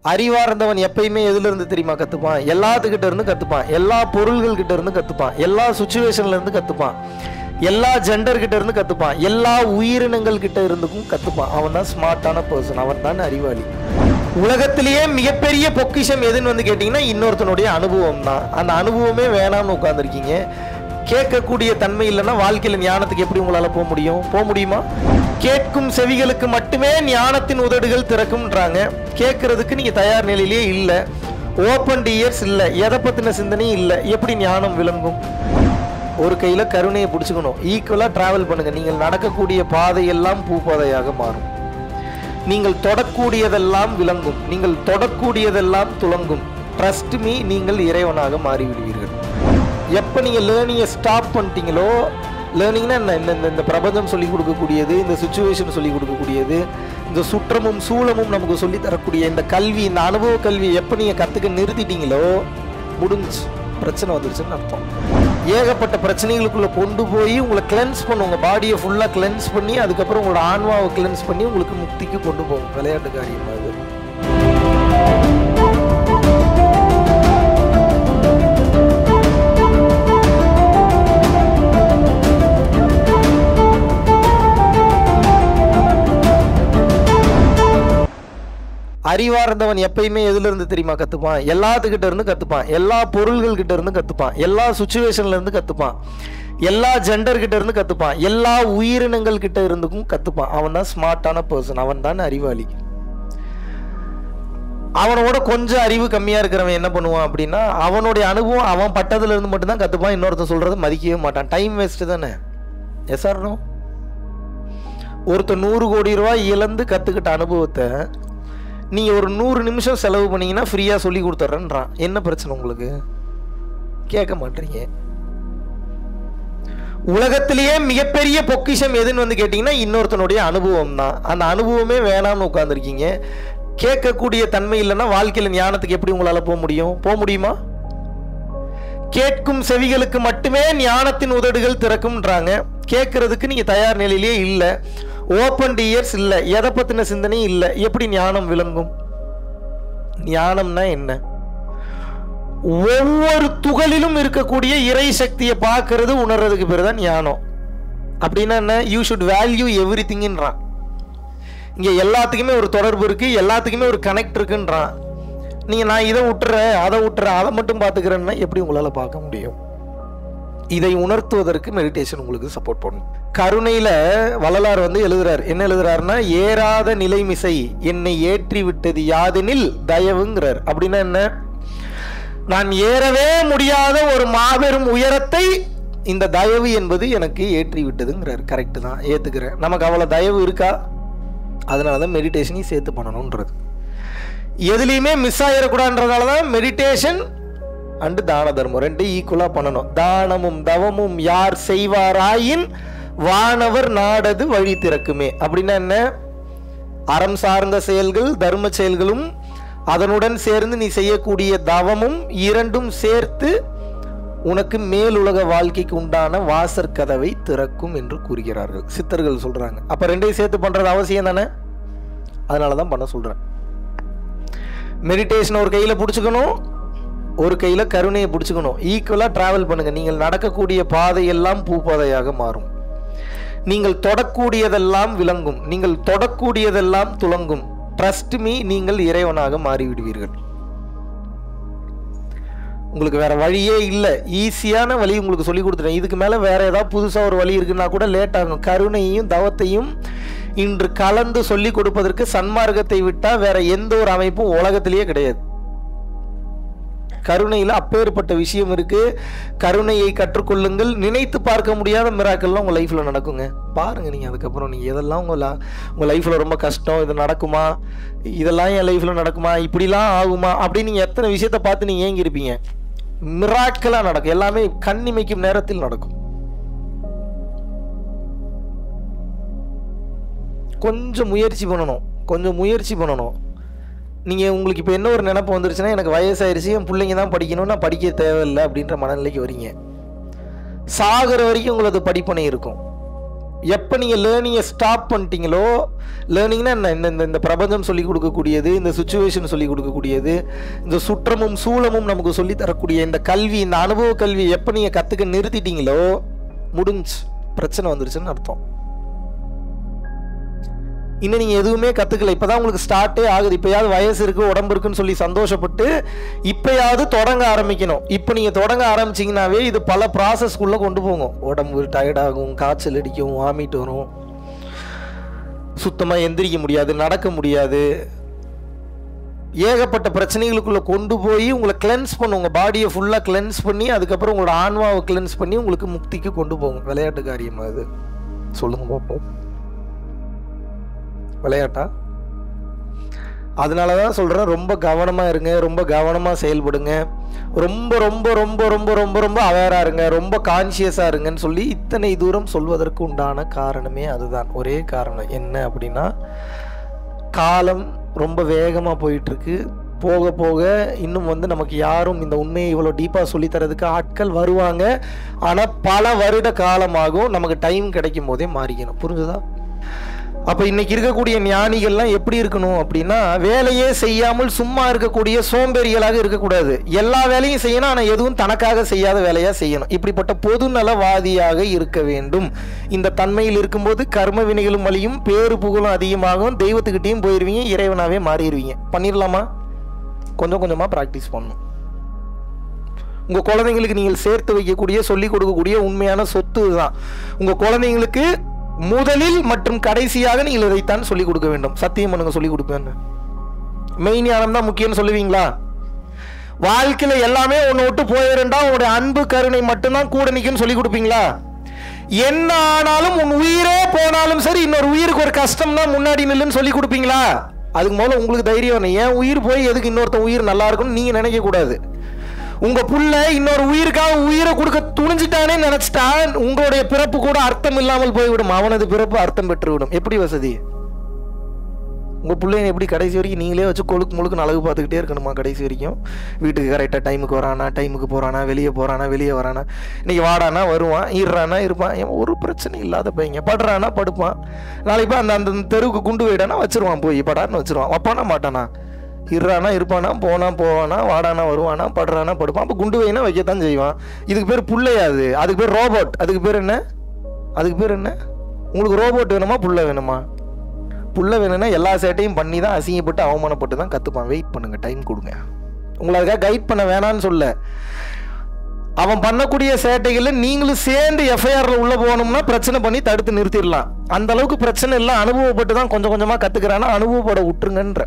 அறிவார்ந்தவன் எப்பயுமே எதுல இருந்து தெரியுமா கத்துப்பான்? எல்லாத்துக்கிட்ட இருந்து கத்துப்பான், எல்லா பொருள்கள் கிட்ட இருந்து கத்துப்பான், எல்லா சுச்சுவேஷன்ல இருந்து கத்துப்பான், எல்லா ஜெண்டர் கிட்ட இருந்து கத்துப்பான், எல்லா உயிரினங்கள் கிட்ட இருந்துக்கும் கத்துப்பான். அவன் தான் ஸ்மார்ட்டான பர்சன், அவன் தான் அறிவாளி. உலகத்திலேயே மிகப்பெரிய பொக்கிஷம் எதுன்னு வந்து கேட்டீங்கன்னா இன்னொருத்தனுடைய அனுபவம் தான். அந்த அனுபவமே வேணாம்னு உட்கார்ந்துருக்கீங்க. கேட்கக்கூடிய தன்மை இல்லைன்னா வாழ்க்கையில் ஞானத்துக்கு எப்படி உங்களால் போக முடியும்? போக முடியுமா? கேட்கும் செவிகளுக்கு மட்டுமே ஞானத்தின் உதடுகள் திறக்கும்ன்றாங்க. கேட்கறதுக்கு நீங்க தயார் நிலையிலே இல்லை, ஓப்பன் இயர்ஸ் இல்லை, எதை பத்தின சிந்தனையும் இல்லை, எப்படி ஞானம் விளங்கும்? ஒரு கையில கருணையை பிடிச்சுக்கணும், ஈக்குவலா டிராவல் பண்ணுங்க. நீங்கள் நடக்கக்கூடிய பாதையெல்லாம் பூப்பாதையாக மாறும். நீங்கள் தொடக்கூடியதெல்லாம் விளங்கும், நீங்கள் தொடக்கூடியதெல்லாம் துளங்கும். ட்ரஸ்ட் மீ, நீங்கள் இறைவனாக மாறிவிடுவீர்கள். எப்போ நீங்கள் லேர்னிங்கை ஸ்டாப் பண்ணிட்டீங்களோ, லேர்னிங்னா என்ன? இந்த பிரபஞ்சம் சொல்லிக் கொடுக்கக்கூடியது, இந்த சுச்சுவேஷன் சொல்லிக் கொடுக்கக்கூடியது, இந்த சுற்றமும் சூழமும் நமக்கு சொல்லி தரக்கூடிய இந்த கல்வி, இந்த அனுபவ கல்வி எப்போ நீங்கள் கற்றுக்க நிறுத்திட்டீங்களோ முடிஞ்சு, பிரச்சனை வந்துருச்சுன்னு அர்த்தம். ஏகப்பட்ட பிரச்சனைகளுக்குள்ளே கொண்டு போய் உங்களை கிளென்ஸ் பண்ணும், உங்கள் பாடியை ஃபுல்லாக கிளென்ஸ் பண்ணி அதுக்கப்புறம் உங்களோட ஆன்மாவை கிளென்ஸ் பண்ணி உங்களுக்கு முக்திக்கு கொண்டு போகும். விளையாட்டு காரியம் அது. அறிவார்ந்தவன் எப்பயுமே எதுல இருந்து தெரியுமா கத்துப்பான்? எல்லாத்துக்கிட்ட இருந்து கத்துப்பான், எல்லா பொருள்கள் கிட்ட இருந்து கத்துப்பான், எல்லா சுச்சுவேஷன்ல இருந்து கத்துப்பான், எல்லா ஜெண்டர் கிட்ட இருந்து கத்துப்பான், எல்லா உயிரினங்கள் கிட்ட இருந்துக்கும் கத்துப்பான். அவன் தான் ஸ்மார்ட்டான பர்சன், அவன் தான் அறிவாளி. அவனோட கொஞ்சம் அறிவு கம்மியா இருக்கிறவன் என்ன பண்ணுவான் அப்படின்னா, அவனுடைய அனுபவம் அவன் பட்டதுல இருந்து மட்டும்தான் கத்துப்பான். இன்னொருத்தன் சொல்றதை மதிக்கவே மாட்டான். டைம் வேஸ்ட் தானே. Yes or no? ஒருத்தர் 100 கோடி ரூபாய் இழந்து கத்துக்கிட்ட அனுபவத்தை நீங்க ஒரு 100 நிமிஷம் செலவு பண்ணீங்கன்னா ஃப்ரீயா சொல்லி கொடுத்துட்றேன்றான். என்ன பிரச்சனை உங்களுக்கு? கேட்க மாட்டீங்க. உலகத்திலேயே மிகப்பெரிய பொக்கிஷம் எதுன்னு வந்து கேட்டீங்கன்னா இன்னொருத்தனுடைய அனுபவம் தான். அந்த அனுபவமே வேணாம்னு உட்கார்ந்துருக்கீங்க. கேட்கக்கூடிய தன்மை இல்லைன்னா வாழ்க்கையில் ஞானத்துக்கு எப்படி உங்களால் போக முடியும்? போக முடியுமா? கேட்கும் செவிகளுக்கு மட்டுமே ஞானத்தின் உதடுகள் திறக்கும்ன்றாங்க. கேட்கறதுக்கு நீங்க தயார் நிலையிலே இல்லை, ஓப்பன் இயர்ஸ் இல்லை, எதை பத்தின சிந்தனையும் இல்லை, எப்படி ஞானம் விளங்கும்? ஞானம்னா என்ன? ஒவ்வொரு துகளிலும் இருக்கக்கூடிய இறை சக்தியை பார்க்கறது, உணர்றதுக்கு பேர் தான் ஞானம். அப்படின்னா என்ன? யூ ஷுட் வேல்யூ எவ்ரி திங்ன்றான். இங்க எல்லாத்துக்குமே ஒரு தொடர்பு இருக்கு, எல்லாத்துக்குமே ஒரு கனெக்ட் இருக்குன்றான். நீங்க நான் இதை விட்டுறேன், அதை விட்டுறேன், அதை மட்டும் பார்த்துக்கிறேன்னா எப்படி உங்களால பார்க்க முடியும்? இதை உணர்த்துவதற்கு மெடிடேஷன் உங்களுக்கு சப்போர்ட் பண்ணும். கருணையில வள்ளலார் வந்து எழுதுறாரு. என்ன எழுதுறாருன்னா, ஏறாத நிலைமிசை என்னை ஏற்றி விட்டது யாதெனில் தயவுங்கிறார். அப்படின்னா என்ன? நான் ஏறவே முடியாத ஒரு மாபெரும் உயரத்தை இந்த தயவு என்பது எனக்கு ஏற்றி விட்டதுங்கிறார். கரெக்டு தான், ஏத்துக்கிறேன். நமக்கு அவ்வளவு தயவு இருக்கா? அதனாலதான் மெடிடேஷனையும் சேர்த்து பண்ணணும்ன்றது. எதுலையுமே மிஸ் ஆயிடக்கூடாதுன்றதுனாலதான் மெடிடேஷன் அண்டு தான தர்மம் ரெண்டு ஈக்குவலா பண்ணணும். தானமும் தவமும் யார் செய்வாராயின் வானவர் நாடது வழி திறக்குமே. அப்படின்னா என்ன? அறம் சார்ந்த செயல்கள், தர்ம செயல்களும் அதனுடன் சேர்ந்து நீ செய்யக்கூடிய தவமும் இரண்டும் சேர்த்து உனக்கு மேலுலக வாழ்க்கைக்கு உண்டான வாசற் கதவை திறக்கும் என்று கூறுகிறார்கள், சித்தர்கள் சொல்றாங்க. அப்ப ரெண்டையும் சேர்த்து பண்றது அவசியம் தானே. அதனாலதான் பண்ண சொல்றேன். மெடிடேஷன் ஒரு கையில பிடிச்சுக்கணும், ஒரு கையில கருணையை பிடிச்சுக்கணும். ஈக்குவலா டிராவல் பண்ணுங்க. நீங்கள் நடக்கக்கூடிய பாதையெல்லாம் பூப்பாதையாக மாறும். நீங்கள் தொடக்கூடியதெல்லாம் விளங்கும், நீங்கள் தொடக்கூடியதெல்லாம் துளங்கும். ட்ரஸ்ட் மீ, நீங்கள் இறைவனாக மாறிவிடுவீர்கள். உங்களுக்கு வேற வழியே இல்லை. ஈஸியான வழி உங்களுக்கு சொல்லி கொடுத்துட்டேன். இதுக்கு மேல வேற ஏதாவது புதுசா ஒரு வழி இருக்குன்னா கூட லேட் ஆகும். கருணையையும் தவத்தையும் இன்று கலந்து சொல்லி கொடுப்பதற்கு சன்மார்க்கத்தை விட்டா வேற எந்த ஒரு அமைப்பும் உலகத்திலேயே கிடையாது. கருணையில் அப்பேற்பட்ட விஷயம் இருக்கு. கருணையை கற்றுக்கொள்ளுங்கள். நினைத்து பார்க்க முடியாத மிராக்கள்லாம் உங்க லைஃப்ல நடக்குங்க. பாருங்க நீங்க. அதுக்கப்புறம் நீங்க எதெல்லாம் உங்க லைஃப்ல ரொம்ப கஷ்டம், இது நடக்குமா, இதெல்லாம் என் லைஃப்ல நடக்குமா, இப்படிலாம் ஆகுமா அப்படின்னு நீங்க எத்தனை விஷயத்த பார்த்து நீங்க ஏங்கி இருப்பீங்க. மிராக்கலா நடக்கும். எல்லாமே கண்ணிமைக்கும் நேரத்தில் நடக்கும். கொஞ்சம் முயற்சி பண்ணணும். நீங்கள் உங்களுக்கு இப்போ என்ன ஒரு நினைப்பு வந்துருச்சுன்னா, எனக்கு வயசாயிருச்சு, என் பிள்ளைங்க தான் படிக்கணும், நான் படிக்க தேவையில்லை அப்படின்ற மனநிலைக்கு வரீங்க. சாகிற வரைக்கும் உங்களது படிப்பனை இருக்கும். எப்போ நீங்கள் லேர்னிங்கை ஸ்டாப் பண்ணிட்டீங்களோ, லேர்னிங்னா என்ன, இந்த பிரபஞ்சம் சொல்லிக் கொடுக்கக்கூடியது, இந்த சுச்சுவேஷன் சொல்லிக் கொடுக்கக்கூடியது, இந்த சுற்றமும் சூழமும் நமக்கு சொல்லி தரக்கூடிய இந்த கல்வி, இந்த அனுபவ கல்வி எப்போ நீங்கள் கற்றுக்க நிறுத்திட்டீங்களோ முடிஞ்சு, பிரச்சனை வந்துருச்சுன்னு அர்த்தம். இன்னும் நீங்கள் எதுவுமே கற்றுக்கல, இப்போ தான் உங்களுக்கு ஸ்டார்ட்டே ஆகுது. இப்போயாவது வயசு இருக்குது, உடம்பு இருக்குன்னு சொல்லி சந்தோஷப்பட்டு இப்போயாவது தொடங்க ஆரம்பிக்கணும். இப்போ நீங்கள் தொடங்க ஆரம்பிச்சிங்கனாவே இது பல ப்ராசஸ்க்குள்ளே கொண்டு போகும். உடம்பு டயர்டாகும், காய்ச்சல் அடிக்கும், வாமிட் வரும், சுத்தமாக எந்திரிக்க முடியாது, நடக்க முடியாது, ஏகப்பட்ட பிரச்சனைகளுக்குள்ளே கொண்டு போய் உங்களை கிளென்ஸ் பண்ணும். உங்கள் பாடியை ஃபுல்லாக கிளென்ஸ் பண்ணி அதுக்கப்புறம் உங்களோட ஆன்மாவை கிளென்ஸ் பண்ணி உங்களுக்கு முக்திக்கு கொண்டு போகும். விளையாட்டு காரியமாக அது? சொல்லுங்க பார்ப்போம். விளையாட்டா? அதனால தான் சொல்கிறேன், ரொம்ப கவனமாக இருங்க, ரொம்ப கவனமாக செயல்படுங்க, ரொம்ப ரொம்ப ரொம்ப ரொம்ப ரொம்ப ரொம்ப அவேராக இருங்க, ரொம்ப கான்ஷியஸாக இருங்கன்னு சொல்லி இத்தனை தூரம் சொல்வதற்கு உண்டான காரணமே அதுதான். ஒரே காரணம் என்ன அப்படின்னா, காலம் ரொம்ப வேகமாக போயிட்டுருக்கு. போக போக இன்னும் நமக்கு யாரும் இந்த உண்மையை இவ்வளோ டீப்பாக சொல்லித்தரதுக்கு ஆட்கள் வருவாங்க. ஆனால் பல வருட காலமாகும். நமக்கு டைம் கிடைக்கும் போதே மாறிக்கணும். புரிஞ்சுதா? அப்போ இன்னைக்கு இருக்கக்கூடிய ஞானிகள்லாம் எப்படி இருக்கணும் அப்படின்னா, வேலையே செய்யாமல் சும்மா இருக்கக்கூடிய சோம்பேறிகளாக இருக்கக்கூடாது. எல்லா வேலையும் செய்யணும், ஆனால் எதுவும் தனக்காக செய்யாத வேலையாக செய்யணும். இப்படிப்பட்ட பொதுநலவாதியாக இருக்க வேண்டும். இந்த தன்மையில் இருக்கும்போது கர்ம வினைகளும் வழியும், பேரு புகழும் அதிகமாகும், தெய்வத்துக்கிட்டையும் போயிடுவீங்க, இறைவனாகவே மாறிடுவீங்க. பண்ணிடலாமா? கொஞ்சம் கொஞ்சமாக ப்ராக்டிஸ் பண்ணணும். உங்கள் குழந்தைங்களுக்கு நீங்கள் சேர்த்து வைக்கக்கூடிய, சொல்லிக் கொடுக்கக்கூடிய உண்மையான சொத்து தான். உங்கள் குழந்தைங்களுக்கு முதலில் மற்றும் கடைசியாக நீங்கள் இதைத்தான் சொல்லிக் கொடுக்க வேண்டும். சத்தியம் பண்ணுங்க, சொல்லிக் கொடுப்பேன்னு. மெயின் ஞானம் தான் முக்கியம்னு சொல்லுவீங்களா? வாழ்க்கையில் எல்லாமே ஒன்று விட்டு போயிருந்தா உங்களுடைய அன்பு கருணை மட்டும்தான் கூட நிற்குன்னு சொல்லிக் கொடுப்பீங்களா? என்ன ஆனாலும் உன் உயிரே போனாலும் சரி, இன்னொரு உயிருக்கு ஒரு கஷ்டம்னா முன்னாடி நில்லுன்னு சொல்லிக் கொடுப்பீங்களா? அதுக்கு முதல்ல உங்களுக்கு தைரியம் வேணும். ஏன் உயிர் போய் எதுக்கு இன்னொருத்த உயிர் நல்லா இருக்கும்னு நீங்கள் நினைக்க கூடாது. உங்க புள்ள இன்னொரு உயிருக்காக உயிரை கொடுக்க துணிஞ்சிட்டானே நினைச்சிட்டா உங்களுடைய பிறப்பு கூட அர்த்தம் இல்லாமல் போய்விடும். அவனது பிறப்பு அர்த்தம் பெற்றுவிடும். எப்படி வசதி? உங்க பிள்ளைங்க எப்படி கடைசி வரைக்கும் நீங்களே வச்சு கொழுக்கு முழுக்கு அழகு பார்த்துக்கிட்டே இருக்கணுமா? கடைசி வரைக்கும் வீட்டுக்கு கரெக்டாக டைமுக்கு வரானா, டைமுக்கு போறானா, வெளியே போறானா, வெளியே வரானா, இன்னைக்கு வாடானா வருவான், ஈடுறானா இருப்பான், ஒரு பிரச்சனை இல்லாத பையங்க, படுறானா படுப்பான், நாளைக்கு அந்த அந்த தெருவுக்கு குண்டு வைடானா வச்சிருவான், போய் படான்னு வச்சிருவான், வப்பானா மாட்டானா, இருறானா இருப்பானா, போனா போவானா, வாடானா வருவானா, படுறானா படுப்பான். அப்போ குண்டு வைனா வைக்கத்தான் செய்வான். இதுக்கு பேர் புள்ளையாது, அதுக்கு பேர் ரோபோட். அதுக்கு பேர் என்ன? அதுக்கு பேர் என்ன? உங்களுக்கு ரோபோட் வேணுமா, புள்ள வேணுமா? புள்ள வேணும்னா எல்லா சேட்டையும் பண்ணி தான், அசிங்கப்பட்டு அவமானப்பட்டு தான் கற்றுப்பான். வெயிட் பண்ணுங்க, டைம் கொடுங்க. உங்களை அதுக்காக கைட் பண்ண வேணான்னு சொல்ல. அவன் பண்ணக்கூடிய சேட்டைகளில் நீங்களும் சேர்ந்து எஃப்ஐஆரில் உள்ளே போகணும்னா பிரச்சனை பண்ணி தடுத்து நிறுத்திடலாம். அந்த அளவுக்கு பிரச்சனை இல்லை. அனுபவப்பட்டு தான் கொஞ்சம் கொஞ்சமாக கற்றுக்கிறான்னா அனுபவப்பட விட்டுருங்கன்ற.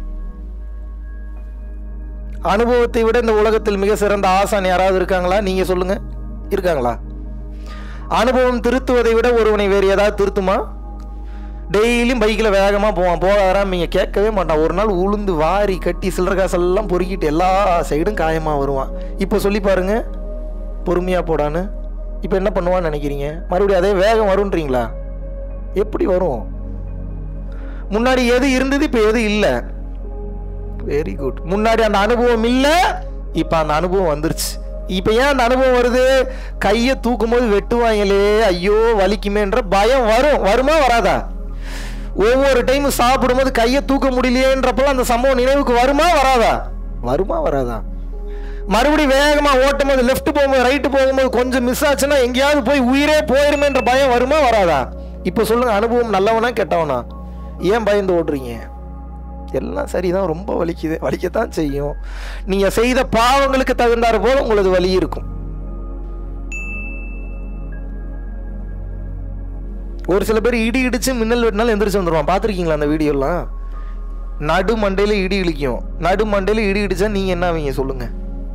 அனுபவத்தை விட இந்த உலகத்தில் மிக சிறந்த ஆசான் யாராவது இருக்காங்களா? நீங்க சொல்லுங்க, இருக்காங்களா? அனுபவம் திருத்துவதை விட ஒருவனை வேறு ஏதாவது திருத்துமா? டெய்லியும் பைக்கில் வேகமாக போவான், போகாதான் நீங்கள் கேட்கவே மாட்டான். ஒரு நாள் உளுந்து வாரி கட்டி சில்லற காசெல்லாம் பொறுக்கிட்டு எல்லா சைடும் காயமாக வருவான். இப்போ சொல்லி பாருங்க, பொறுமையாக போடான்னு. இப்போ என்ன பண்ணுவான்னு நினைக்கிறீங்க? மறுபடியும் அதே வேகம் வரும்ன்றீங்களா? எப்படி வரும்? முன்னாடி எது இருந்தது, இப்போ எது இல்லை. Very good. முன்னாடி அந்த அனுபவம் இல்லை, இப்போ அந்த அனுபவம் வந்துருச்சு. இப்போ ஏன் அந்த அனுபவம் வருது? கையை தூக்கும் போது வெட்டுவாங்களே, ஐயோ வலிக்குமேன்ற பயம் வரும். வருமா வராதா? ஒவ்வொரு டைமும் சாப்பிடும்போது கையை தூக்க முடியலையேன்றப்போ அந்த சம்பவம் நினைவுக்கு வருமா வராதா? வருமா வராதா? மறுபடியும் வேகமாக ஓட்டும் போது, லெஃப்ட் போகும்போது ரைட்டு போகும்போது கொஞ்சம் மிஸ் ஆச்சுன்னா எங்கேயாவது போய் உயிரே போயிருமேன்ற பயம் வருமா வராதா? இப்போ சொல்லுங்க, அனுபவம் நல்லவனா கெட்டவனா? ஏன் பயந்து ஓடுறீங்க? எல்லாம் சரிதான், ரொம்ப வலிக்குது, வலிக்கத்தான் செய்யும். நீங்க செய்த பாவங்களுக்கு தகுந்தாறு போல உங்களது வலி இருக்கும். ஒரு சில பேர் இடி இடிச்சு மின்னல் வெட்டினாலும் எந்திரிச்சு வந்துடுவான். பார்த்துருக்கீங்களா அந்த வீடியோலாம்? நடு மண்டையில இடி இடிக்கும். நடு மண்டையில இடி இடிச்சா நீங்க என்ன ஆவீங்க சொல்லுங்க?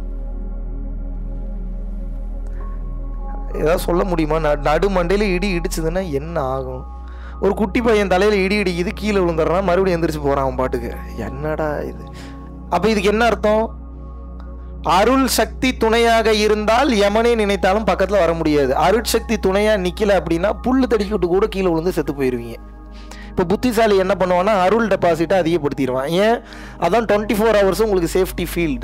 ஏதாவது சொல்ல முடியுமா? நடு மண்டையில இடி இடிச்சதுன்னா என்ன ஆகும்? ஒரு குட்டி பையன் தலையில இடி இடிக்குது, கீழே விழுந்துடுறான், மறுபடியும் எந்திரிச்சு போறான் அவன் பாட்டுக்கு. என்னடா இது? அப்ப இதுக்கு என்ன அர்த்தம்? அருள் சக்தி துணையாக இருந்தால் யமனே நினைத்தாலும் பக்கத்துல வர முடியாது. அருட்சக்தி துணையா நிக்கல அப்படின்னா புல்லு தடிக்கிட்டு கூட கீழே விழுந்து செத்து போயிருவீங்க. இப்போ புத்திசாலி என்ன பண்ணுவான்னா அருள் டெபாசிட்டை அதிகப்படுத்திடுவான். ஏன்? அதான் 24 hours உங்களுக்கு சேஃப்டி ஃபீல்டு.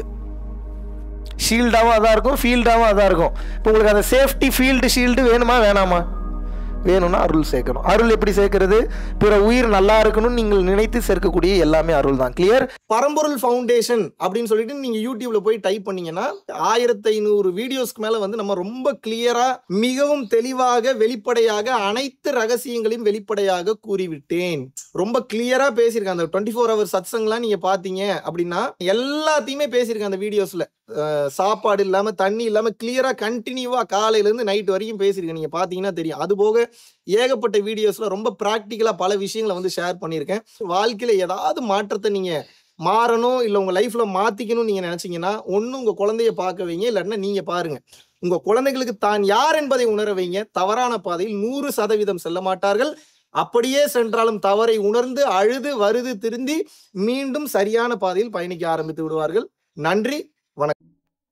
ஷீல்டாகவும் அதான் இருக்கும், ஃபீல்டாகவும் அதான் இருக்கும். இப்போ உங்களுக்கு அந்த சேஃப்டி ஃபீல்டு ஷீல்டு வேணுமா வேணாமா? வேணும்னா அருள் சேர்க்கணும். அருள் எப்படி சேர்க்கிறது? பிற உயிர் நல்லா இருக்கணும்னு நீங்கள் நினைத்து சேர்க்கக்கூடிய எல்லாமே அருள் தான். கிளியர்? பரம்பொருள் ஃபவுண்டேஷன் அப்படின்னு சொல்லிட்டு நீங்க யூடியூப்ல போய் டைப் பண்ணீங்கன்னா 1500 வீடியோஸ்க்கு மேல வந்து நம்ம ரொம்ப கிளியரா மிகவும் தெளிவாக வெளிப்படையாக அனைத்து ரகசியங்களையும் வெளிப்படையாக கூறிவிட்டேன். ரொம்ப கிளியரா பேசியிருக்கேன். அந்த 24 ஹவர் சத்சங்லாம் நீங்க பாத்தீங்க அப்படின்னா எல்லாத்தையுமே பேசியிருக்கேன் அந்த வீடியோஸ்ல. சாப்பாடு இல்லாம தண்ணி இல்லாம கிளியரா கண்டினியூவா காலையில இருந்து நைட் வரைக்கும் பேசியிருக்கேன். நீங்க பாத்தீங்கன்னா தெரியும். அது போக ஏகப்பட்ட வீடியோஸ்ல ரொம்ப பிராக்டிக்கலா பல விஷயங்களை வந்து ஷேர் பண்ணியிருக்கேன். வாழ்க்கையில ஏதாவது மாற்றத்தை நீங்க மாறணும் இல்ல உங்க லைஃப்ல மாத்திக்கணும்னு நீங்க நினைச்சீங்கன்னா ஒண்ணு உங்க குழந்தைய பார்க்க வைங்க, இல்லாட்டினா நீங்க பாருங்க. உங்க குழந்தைகளுக்கு தான் யார் என்பதை உணர வைங்க. தவறான பாதையில் 100% செல்ல மாட்டார்கள். அப்படியே சென்றாலும் தவறை உணர்ந்து அழுது வருது திருந்தி மீண்டும் சரியான பாதையில் பயணிக்க ஆரம்பித்து விடுவார்கள். நன்றி, வணக்கம்.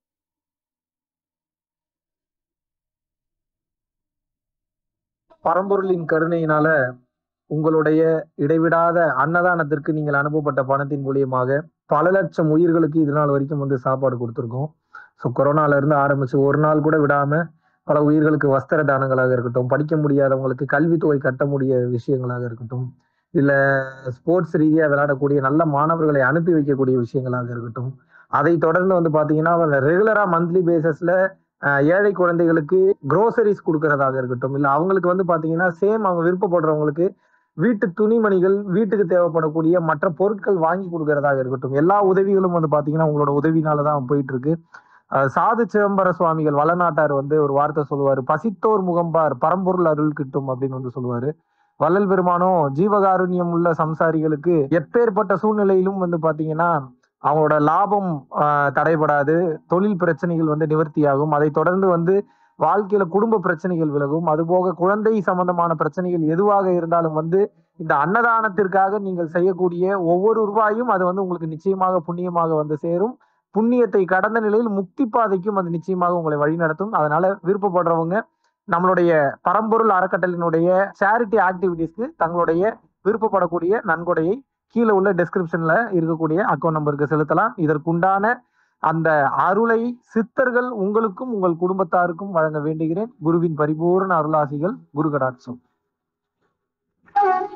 பரம்பொருளின் கருணையினால உங்களுடைய இடைவிடாத அன்னதானத்திற்கு நீங்கள் அனுப்பப்பட்ட பணத்தின் மூலியமாக பல லட்சம் உயிர்களுக்கு இது நாள் வரைக்கும் வந்து சாப்பாடு கொடுத்துருக்கோம். ஸோ கொரோனால இருந்து ஆரம்பிச்சு ஒரு நாள் கூட விடாம பல உயிர்களுக்கு வஸ்திர தானங்களாக இருக்கட்டும், படிக்க முடியாதவங்களுக்கு கல்வித்தொகை கட்ட முடிய விஷயங்களாக இருக்கட்டும், இல்ல ஸ்போர்ட்ஸ் ரீதியா விளையாடக்கூடிய நல்ல மாணவர்களை அனுப்பி வைக்கக்கூடிய விஷயங்களாக இருக்கட்டும், அதை தொடர்ந்து வந்து பாத்தீங்கன்னா ரெகுலரா மந்த்லி பேசிஸ்ல ஏழை குழந்தைகளுக்கு க்ரோசரிஸ் கொடுக்கறதாக இருக்கட்டும், இல்ல அவங்களுக்கு வந்து பாத்தீங்கன்னா சேம் அவங்க விருப்பப்படுறவங்களுக்கு வீட்டு துணிமணிகள், வீட்டுக்கு தேவைப்படக்கூடிய மற்ற பொருட்கள் வாங்கி கொடுக்கறதாக இருக்கட்டும், எல்லா உதவிகளும் வந்து பாத்தீங்கன்னா உங்களோட உதவினாலதான் போயிட்டு இருக்கு. சாது சிதம்பர சுவாமிகள் வளநாட்டார் வந்து ஒரு வார்த்தை சொல்லுவாரு, பசித்தோர் முகம்பார் பரம்பொருள் அருள் கிட்டும் அப்படின்னு வந்து சொல்லுவாரு. வள்ளல் பெருமானும் ஜீவகாருண்யம் உள்ள சம்சாரிகளுக்கு எப்பேற்பட்ட சூழ்நிலையிலும் வந்து பாத்தீங்கன்னா அவங்களோட லாபம் தடைபடாது, தொழில் பிரச்சனைகள் வந்து நிவர்த்தியாகும், அதை தொடர்ந்து வந்து வாழ்க்கையில குடும்ப பிரச்சனைகள் விலகும், அதுபோக குழந்தை சம்பந்தமான பிரச்சனைகள் எதுவாக இருந்தாலும் வந்து இந்த அன்னதானத்திற்காக நீங்கள் செய்யக்கூடிய ஒவ்வொரு ரூபாயும் அது வந்து உங்களுக்கு நிச்சயமாக புண்ணியமாக வந்து சேரும். புண்ணியத்தை கடந்த நிலையில் முக்தி பாதைக்கும் அது நிச்சயமாக உங்களை வழிநடத்தும். அதனால விருப்பப்படுறவங்க நம்மளுடைய பரம்பொருள் அறக்கட்டளையினுடைய சேரிட்டி ஆக்டிவிட்டீஸ்க்கு தங்களுடைய விருப்பப்படக்கூடிய நன்கொடையை கீழே உள்ள டெஸ்கிரிப்ஷன்ல இருக்கக்கூடிய அக்கௌண்ட் நம்பருக்கு செலுத்தலாம். இதற்குண்டான அந்த அருளை சித்தர்கள் உங்களுக்கும் உங்கள் குடும்பத்தாருக்கும் வழங்க வேண்டுகிறேன். குருவின் பரிபூர்ண அருளாசிகள். குரு கடாட்சம்.